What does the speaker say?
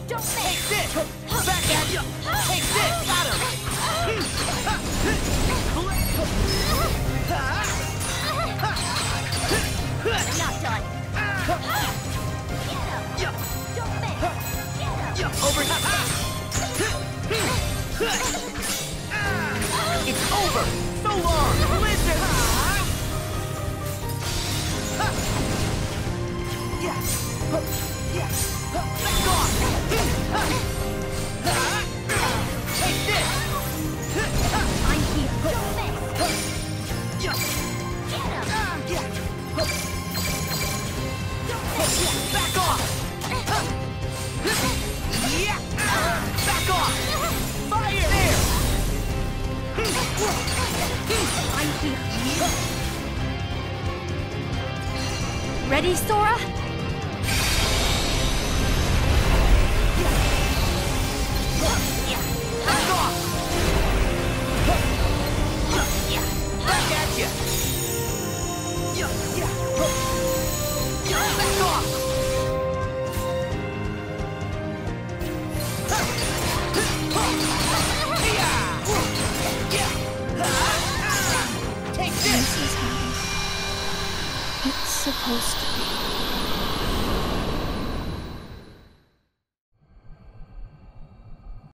Don't Take this! Back at you! Take this! Got him! I'm not done. Get him! Don't miss! Get him! Over! It's over! So long! Blizzard! Yes! Yes! Back off! Take this! I'm here. Don't miss! Get Get him! Don't miss! Back off! Yeah! Back off! Fire! There! I'm here. Ready, Sora? Back off! Back at you! Back off! Take this! This is how it's supposed to be.